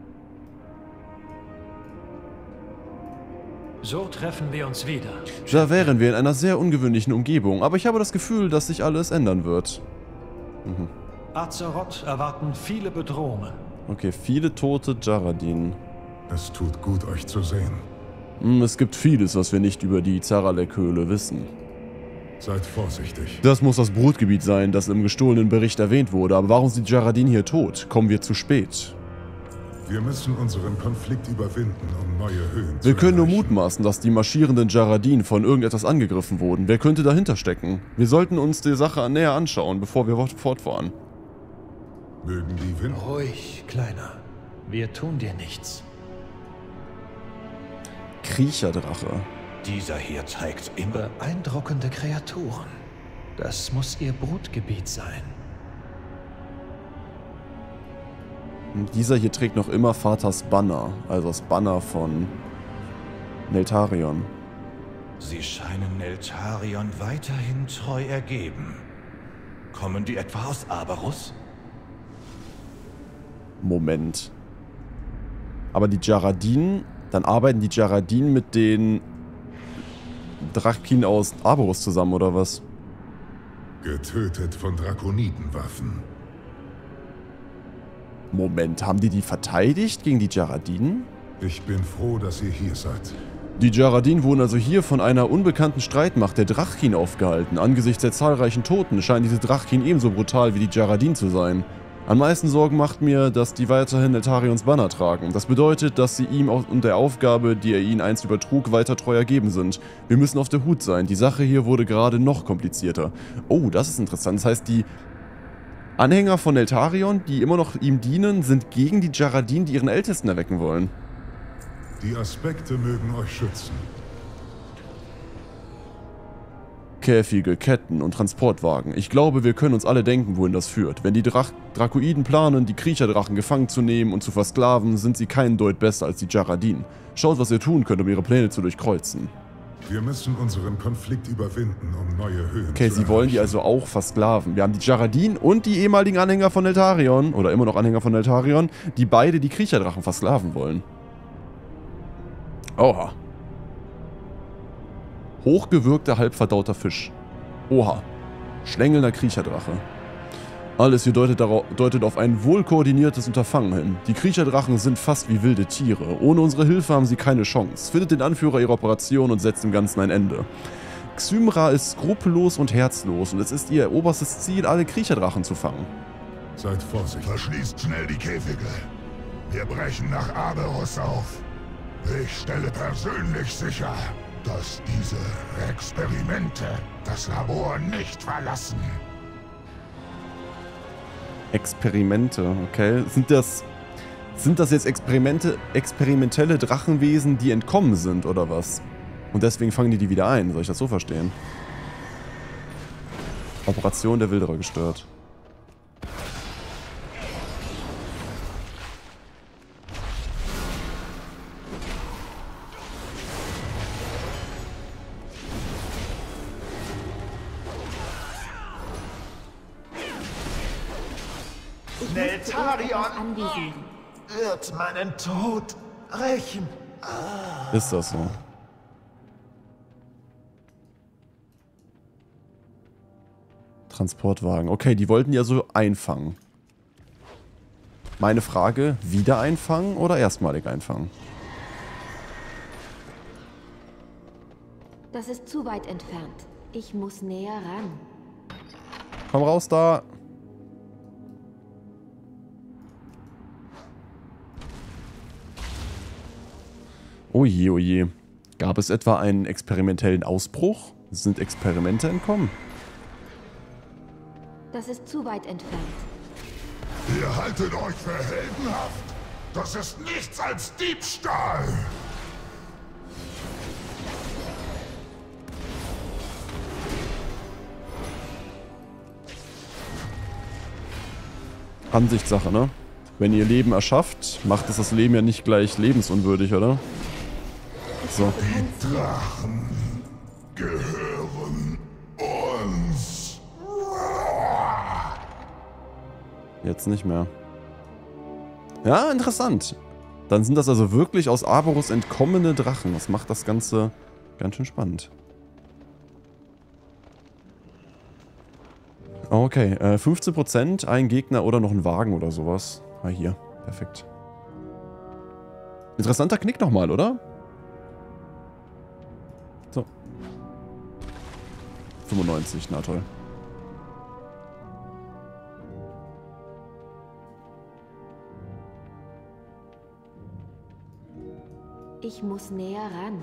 So treffen wir uns wieder. Da wären wir in einer sehr ungewöhnlichen Umgebung, aber ich habe das Gefühl, dass sich alles ändern wird. Mhm. Azeroth erwarten viele Bedrohungen. Okay, viele tote Jarradin. Es tut gut, euch zu sehen. Es gibt vieles, was wir nicht über die Zaralek-Höhle wissen. Seid vorsichtig. Das muss das Brutgebiet sein, das im gestohlenen Bericht erwähnt wurde. Aber warum sind die Jarradin hier tot? Kommen wir zu spät? Wir müssen unseren Konflikt überwinden, um neue Höhen zu Wir können nur erreichen. mutmaßen, dass die marschierenden Jarradin von irgendetwas angegriffen wurden. Wer könnte dahinter stecken? Wir sollten uns die Sache näher anschauen, bevor wir fortfahren. Mögen die Wind... Ruhig, Kleiner. Wir tun dir nichts. Kriecherdrache. Dieser hier zeigt immer... Beeindruckende Kreaturen. Das muss ihr Brutgebiet sein. Dieser hier trägt noch immer Vaters Banner, also das Banner von Neltarion. Sie scheinen Neltarion weiterhin treu ergeben. Kommen die etwa aus Aberus? Moment. Aber die Jarradin, dann arbeiten die Jarradin mit den Drachin aus Aberus zusammen, oder was? Getötet von Drakonidenwaffen. Moment, haben die die verteidigt gegen die Jarradin? Ich bin froh, dass ihr hier seid. Die Jarradin wurden also hier von einer unbekannten Streitmacht der Drachin aufgehalten. Angesichts der zahlreichen Toten scheinen diese Drachin ebenso brutal wie die Jarradin zu sein. Am meisten Sorgen macht mir, dass die weiterhin Neltarions Banner tragen. Das bedeutet, dass sie ihm und der Aufgabe, die er ihnen einst übertrug, weiter treu ergeben sind. Wir müssen auf der Hut sein. Die Sache hier wurde gerade noch komplizierter. Oh, das ist interessant. Das heißt, die Anhänger von Neltarion, die immer noch ihm dienen, sind gegen die Jarradin, die ihren Ältesten erwecken wollen. Die Aspekte mögen euch schützen. Käfige, Ketten und Transportwagen. Ich glaube, wir können uns alle denken, wohin das führt. Wenn die Drach Drakoiden planen, die Kriecherdrachen gefangen zu nehmen und zu versklaven, sind sie keinen Deut besser als die Jarradin. Schaut, was ihr tun könnt, um ihre Pläne zu durchkreuzen. Wir müssen unseren Konflikt überwinden, um neue Höhen Okay, zu sie wollen die erreichen. also auch versklaven. Wir haben die Jarradin und die ehemaligen Anhänger von Neltarion, oder immer noch Anhänger von Neltarion, die beide die Kriecherdrachen versklaven wollen. Oha. Hochgewürgter, halbverdauter Fisch. Oha. Schlängelnder Kriecherdrache. Alles hier deutet, darauf, deutet auf ein wohlkoordiniertes Unterfangen hin. Die Kriecherdrachen sind fast wie wilde Tiere. Ohne unsere Hilfe haben sie keine Chance. Findet den Anführer ihrer Operation und setzt dem Ganzen ein Ende. Xymra ist skrupellos und herzlos und es ist ihr oberstes Ziel, alle Kriecherdrachen zu fangen. Seid vorsichtig. Verschließt schnell die Käfige. Wir brechen nach Aberus auf. Ich stelle persönlich sicher, dass diese Experimente das Labor nicht verlassen. Experimente, okay. Sind das, sind das jetzt Experimente, experimentelle Drachenwesen, die entkommen sind, oder was? Und deswegen fangen die die wieder ein, soll ich das so verstehen? Operation der Wilderer gestört. Neltarion wird meinen Tod rächen. Ist das so? Transportwagen. Okay, die wollten die also einfangen. Meine Frage, wieder einfangen oder erstmalig einfangen? Das ist zu weit entfernt. Ich muss näher ran. Komm raus da! Oje, oje. Gab es etwa einen experimentellen Ausbruch? Sind Experimente entkommen? Das ist zu weit entfernt. Ihr haltet euch für heldenhaft? Das ist nichts als Diebstahl! Ansichtssache, ne? Wenn ihr Leben erschafft, macht es das Leben ja nicht gleich lebensunwürdig, oder? So. Die Drachen gehören uns. Jetzt nicht mehr. Ja, interessant. Dann sind das also wirklich aus Aberus entkommene Drachen. Das macht das Ganze ganz schön spannend. Okay, äh, fünfzehn Prozent, ein Gegner oder noch ein Wagen oder sowas. Ah, hier. Perfekt. Interessanter Knick nochmal, oder? So. fünfundneunzig, na toll. Ich muss näher ran.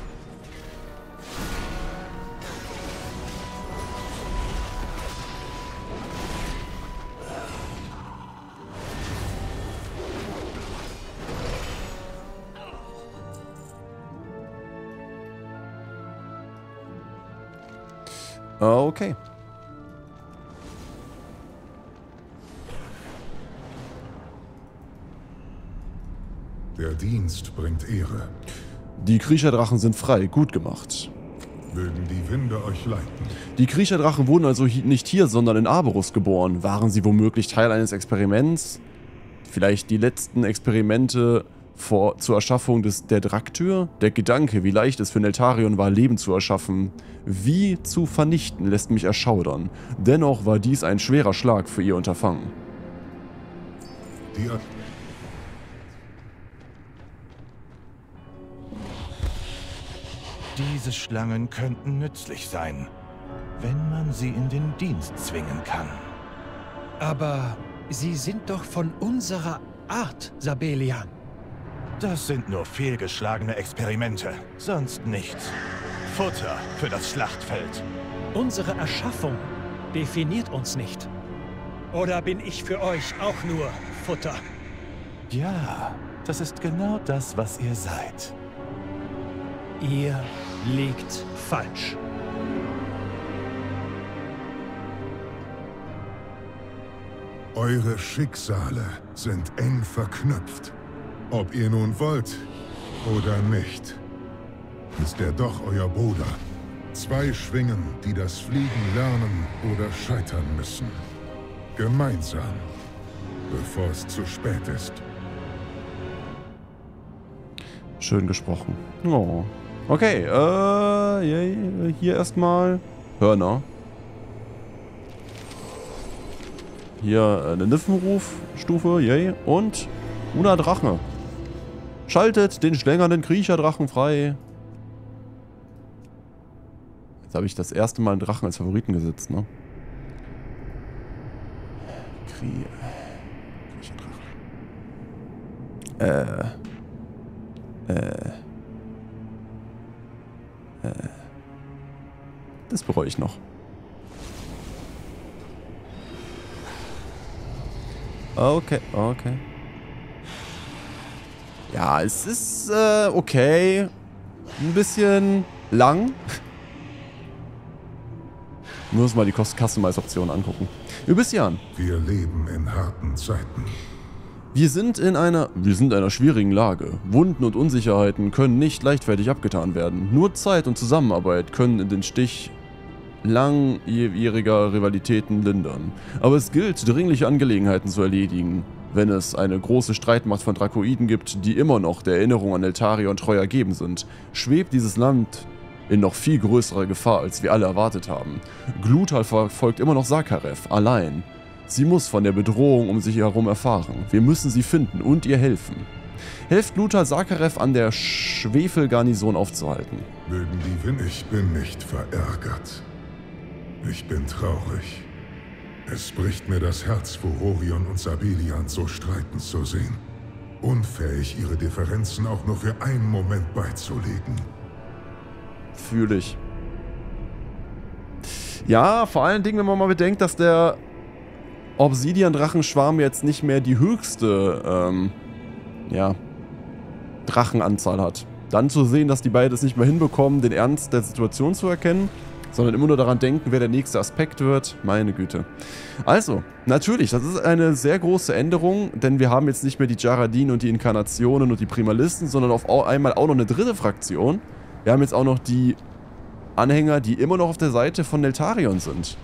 Okay. Der Dienst bringt Ehre. Die Kriecherdrachen sind frei, gut gemacht. Mögen die Winde euch leiten. Die Kriecherdrachen wurden also hi nicht hier, sondern in Aberus geboren. Waren sie womöglich Teil eines Experiments? Vielleicht die letzten Experimente vor, zur Erschaffung des, der Draktür? Der Gedanke, wie leicht es für Neltarion war, Leben zu erschaffen, wie zu vernichten, lässt mich erschaudern. Dennoch war dies ein schwerer Schlag für ihr Unterfangen. Die Diese Schlangen könnten nützlich sein, wenn man sie in den Dienst zwingen kann. Aber sie sind doch von unserer Art, Sabellian. Das sind nur fehlgeschlagene Experimente, sonst nichts. Futter für das Schlachtfeld. Unsere Erschaffung definiert uns nicht. Oder bin ich für euch auch nur Futter? Ja, das ist genau das, was ihr seid. Ihr liegt falsch. Eure Schicksale sind eng verknüpft. Ob ihr nun wollt oder nicht, ist er doch euer Bruder. Zwei Schwingen, die das Fliegen lernen oder scheitern müssen. Gemeinsam, bevor es zu spät ist. Schön gesprochen. Oh. Okay, äh, hier erstmal Hörner. Hier eine Niffenrufstufe, yay. Und Una Drache. Schaltet den schlängernden Kriecherdrachen frei. Jetzt habe ich das erste Mal einen Drachen als Favoriten gesetzt, ne? Krie Kriecherdrache. Äh. Äh. Äh. Das bereue ich noch. Okay, okay. Ja, es ist äh, okay. Ein bisschen lang. Wir müssen mal die Customize-Option angucken. Übessian. Wir leben in harten Zeiten. Wir sind in einer, wir sind in einer schwierigen Lage. Wunden und Unsicherheiten können nicht leichtfertig abgetan werden. Nur Zeit und Zusammenarbeit können in den Stich langjähriger Rivalitäten lindern. Aber es gilt, dringliche Angelegenheiten zu erledigen. Wenn es eine große Streitmacht von Drakoiden gibt, die immer noch der Erinnerung an Neltarion treu ergeben sind, schwebt dieses Land in noch viel größerer Gefahr, als wir alle erwartet haben. Gluthal verfolgt immer noch Sakarev, allein. Sie muss von der Bedrohung um sich herum erfahren. Wir müssen sie finden und ihr helfen. Helft Gluthal Sakarev an der Schwefelgarnison aufzuhalten. Mögen die Wind, ich bin nicht verärgert. Ich bin traurig. Es bricht mir das Herz, Furorion und Sabellian so streiten zu sehen. Unfähig, ihre Differenzen auch nur für einen Moment beizulegen. Fühle ich. Ja, vor allen Dingen, wenn man mal bedenkt, dass der Obsidian-Drachenschwarm jetzt nicht mehr die höchste, ähm, ja, Drachenanzahl hat. Dann zu sehen, dass die beiden es nicht mehr hinbekommen, den Ernst der Situation zu erkennen, sondern immer nur daran denken, wer der nächste Aspekt wird. Meine Güte. Also, natürlich, das ist eine sehr große Änderung, denn wir haben jetzt nicht mehr die Jaradin und die Inkarnationen und die Primalisten, sondern auf einmal auch noch eine dritte Fraktion. Wir haben jetzt auch noch die Anhänger, die immer noch auf der Seite von Neltarion sind.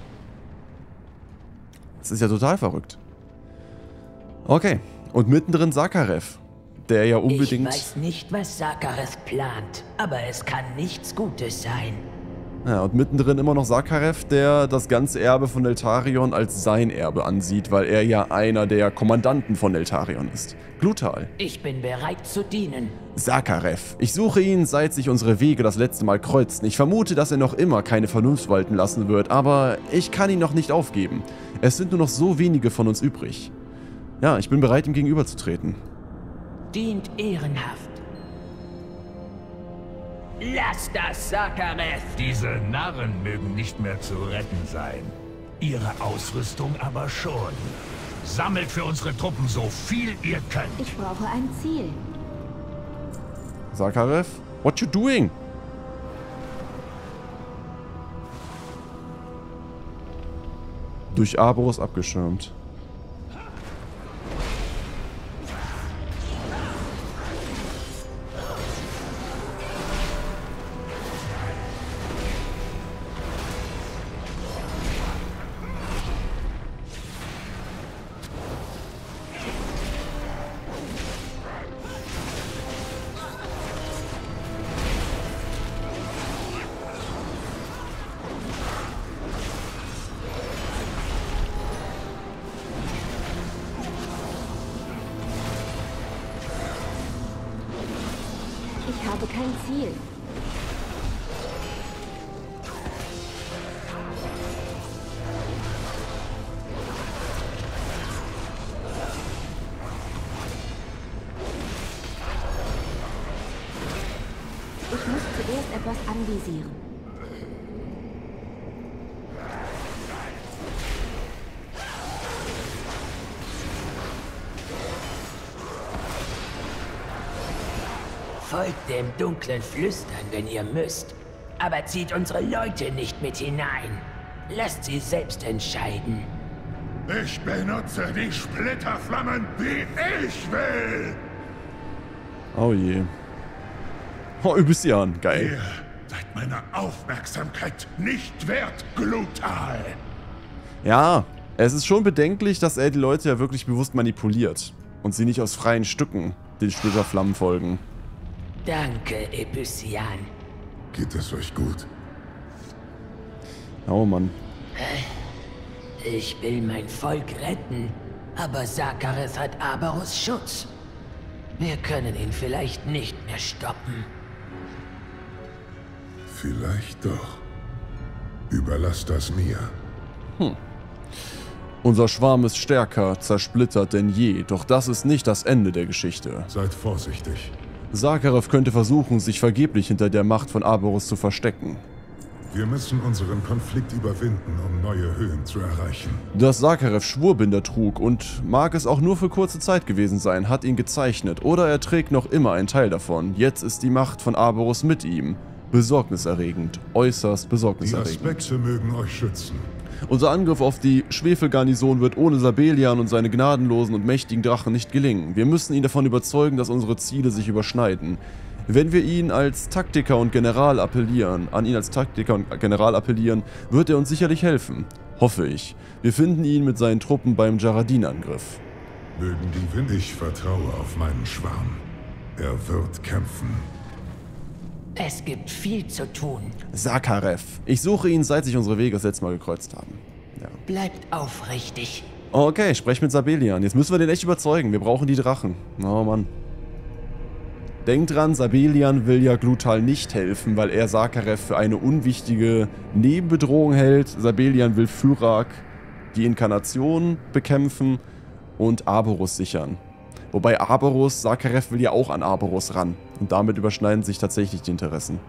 Das ist ja total verrückt. Okay, und mittendrin Sakarev, der ja unbedingt... Ich weiß nicht, was Sakarev plant, aber es kann nichts Gutes sein. Ja, und mittendrin immer noch Sakarev, der das ganze Erbe von Neltarion als sein Erbe ansieht, weil er ja einer der Kommandanten von Neltarion ist. Gluthal. Ich bin bereit zu dienen. Sakarev. Ich suche ihn, seit sich unsere Wege das letzte Mal kreuzten. Ich vermute, dass er noch immer keine Vernunft walten lassen wird, aber ich kann ihn noch nicht aufgeben. Es sind nur noch so wenige von uns übrig. Ja, ich bin bereit, ihm gegenüberzutreten. Dient ehrenhaft. Lass das, Sakarev! Diese Narren mögen nicht mehr zu retten sein. Ihre Ausrüstung aber schon. Sammelt für unsere Truppen so viel ihr könnt. Ich brauche ein Ziel. Sakarev, what you doing? Durch Aberus abgeschirmt. Ich habe kein Ziel. Ich muss zuerst etwas anvisieren. Folgt dem dunklen Flüstern, wenn ihr müsst. Aber zieht unsere Leute nicht mit hinein. Lasst sie selbst entscheiden. Ich benutze die Splitterflammen, wie ich will! Oh je. Oh, Ybsian, geil. Ihr seid meiner Aufmerksamkeit nicht wert, Gluthal! Ja, es ist schon bedenklich, dass er die Leute ja wirklich bewusst manipuliert. Und sie nicht aus freien Stücken den Splitterflammen folgen. Danke, Ybsian. Geht es euch gut? Oh Mann. Ich will mein Volk retten, aber Sakarev hat Aberus Schutz. Wir können ihn vielleicht nicht mehr stoppen. Vielleicht doch. Überlasst das mir. Hm. Unser Schwarm ist stärker, zersplittert denn je, doch das ist nicht das Ende der Geschichte. Seid vorsichtig. Sakarev könnte versuchen, sich vergeblich hinter der Macht von Aberus zu verstecken. Wir müssen unseren Konflikt überwinden, um neue Höhen zu erreichen. Dass Sakarev Schwurbinder trug und mag es auch nur für kurze Zeit gewesen sein, hat ihn gezeichnet oder er trägt noch immer einen Teil davon. Jetzt ist die Macht von Aberus mit ihm. Besorgniserregend, äußerst besorgniserregend. Die Aspekte mögen euch schützen. Unser Angriff auf die Schwefelgarnison wird ohne Sabellian und seine gnadenlosen und mächtigen Drachen nicht gelingen. Wir müssen ihn davon überzeugen, dass unsere Ziele sich überschneiden. Wenn wir ihn als Taktiker und General appellieren, an ihn als Taktiker und General appellieren, wird er uns sicherlich helfen. Hoffe ich. Wir finden ihn mit seinen Truppen beim Jaradin-Angriff. Mögen die Wind. Ich vertraue auf meinen Schwarm. Er wird kämpfen. Es gibt viel zu tun. Sakarev. Ich suche ihn, seit sich unsere Wege das letzte Mal gekreuzt haben. Ja. Bleibt aufrichtig. Okay, sprech mit Sabellian. Jetzt müssen wir den echt überzeugen. Wir brauchen die Drachen. Oh Mann. Denkt dran, Sabellian will ja Gluthal nicht helfen, weil er Sakarev für eine unwichtige Nebenbedrohung hält. Sabellian will Fyrak, die Inkarnation, bekämpfen und Aberus sichern. Wobei Aberus, Sakarev will ja auch an Aberus ran. Und damit überschneiden sich tatsächlich die Interessen.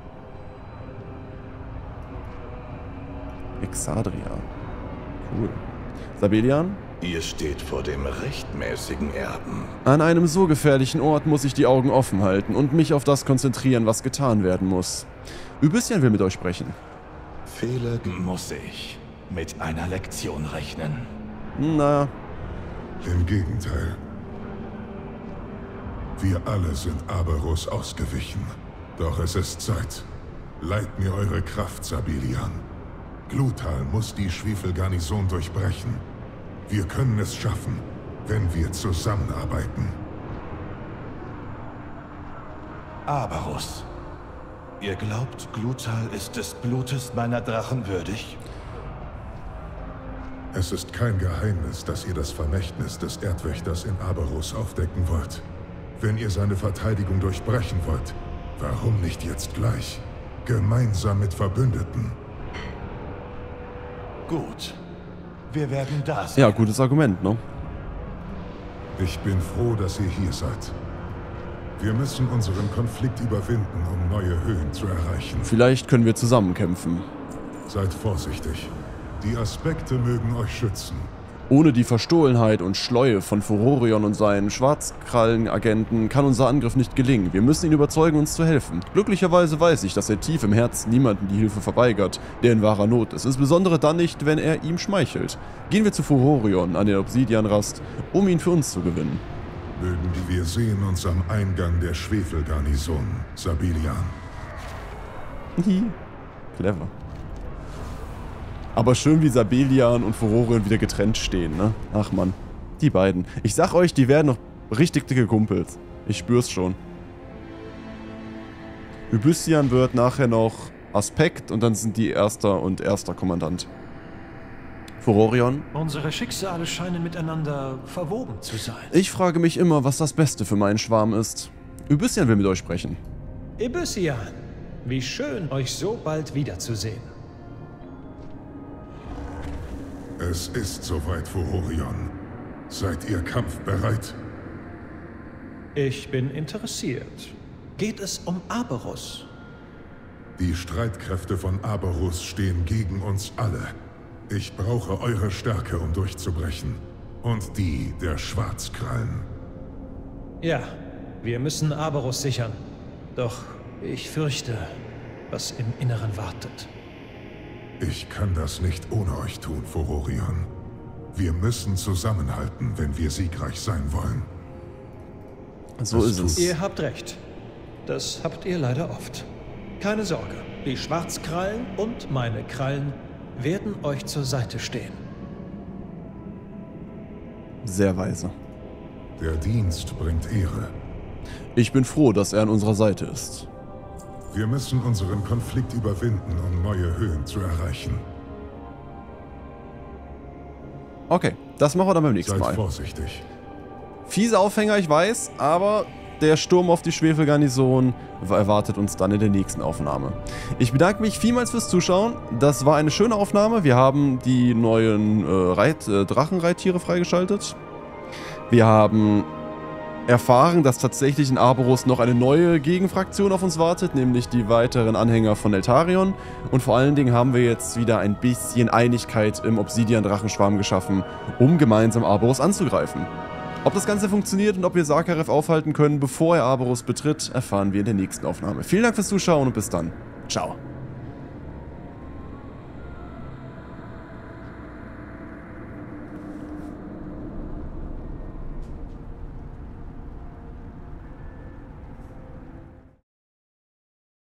Exadria. Cool. Sabellian? Ihr steht vor dem rechtmäßigen Erben. An einem so gefährlichen Ort muss ich die Augen offen halten und mich auf das konzentrieren, was getan werden muss. Übüssian will mit euch sprechen. Fehler muss ich mit einer Lektion rechnen. Na. Im Gegenteil. Wir alle sind Aberus ausgewichen. Doch es ist Zeit. Leiht mir eure Kraft, Sabellian. Gluthal muss die Schwefelgarnison durchbrechen. Wir können es schaffen, wenn wir zusammenarbeiten. Aberus. Ihr glaubt, Gluthal ist des Blutes meiner Drachen würdig? Es ist kein Geheimnis, dass ihr das Vermächtnis des Erdwächters in Aberus aufdecken wollt. Wenn ihr seine Verteidigung durchbrechen wollt, warum nicht jetzt gleich? Gemeinsam mit Verbündeten. Gut. Wir werden da sein. Ja, gutes Argument, ne? Ich bin froh, dass ihr hier seid. Wir müssen unseren Konflikt überwinden, um neue Höhen zu erreichen. Vielleicht können wir zusammen kämpfen. Seid vorsichtig. Die Aspekte mögen euch schützen. Ohne die Verstohlenheit und Schleue von Furorion und seinen Schwarzkrallen-Agenten kann unser Angriff nicht gelingen. Wir müssen ihn überzeugen, uns zu helfen. Glücklicherweise weiß ich, dass er tief im Herzen niemanden die Hilfe verweigert, der in wahrer Not ist. Insbesondere dann nicht, wenn er ihm schmeichelt. Gehen wir zu Furorion an der Obsidianrast, um ihn für uns zu gewinnen. Mögen die wir sehen uns am Eingang der Schwefelgarnison, Sabellian. Clever. Aber schön, wie Sabellian und Furorion wieder getrennt stehen, ne? Ach man, die beiden. Ich sag euch, die werden noch richtig dicke Kumpels. Ich spür's schon. Übüssian wird nachher noch Aspekt und dann sind die Erster und Erster Kommandant. Furorion? Unsere Schicksale scheinen miteinander verwoben zu sein. Ich frage mich immer, was das Beste für meinen Schwarm ist. Übüssian will mit euch sprechen. Übüssian, wie schön, euch so bald wiederzusehen. Es ist soweit, Furorion. Seid ihr kampfbereit? Ich bin interessiert. Geht es um Aberus? Die Streitkräfte von Aberus stehen gegen uns alle. Ich brauche eure Stärke, um durchzubrechen. Und die der Schwarzkrallen. Ja, wir müssen Aberus sichern. Doch ich fürchte, was im Inneren wartet. Ich kann das nicht ohne euch tun, Furorion. Wir müssen zusammenhalten, wenn wir siegreich sein wollen. So ist es. Ihr habt recht. Das habt ihr leider oft. Keine Sorge, die Schwarzkrallen und meine Krallen werden euch zur Seite stehen. Sehr weise. Der Dienst bringt Ehre. Ich bin froh, dass er an unserer Seite ist. Wir müssen unseren Konflikt überwinden, um neue Höhen zu erreichen. Okay, das machen wir dann beim nächsten Seid Mal. vorsichtig. Fiese Aufhänger, ich weiß, aber der Sturm auf die Schwefelgarnison erwartet uns dann in der nächsten Aufnahme. Ich bedanke mich vielmals fürs Zuschauen. Das war eine schöne Aufnahme. Wir haben die neuen äh, Reit, äh, Drachenreittiere freigeschaltet. Wir haben erfahren, dass tatsächlich in Aberus noch eine neue Gegenfraktion auf uns wartet, nämlich die weiteren Anhänger von Eltarion. Und vor allen Dingen haben wir jetzt wieder ein bisschen Einigkeit im Obsidian-Drachenschwarm geschaffen, um gemeinsam Aberus anzugreifen. Ob das Ganze funktioniert und ob wir Sarkareth aufhalten können, bevor er Aberus betritt, erfahren wir in der nächsten Aufnahme. Vielen Dank fürs Zuschauen und bis dann. Ciao.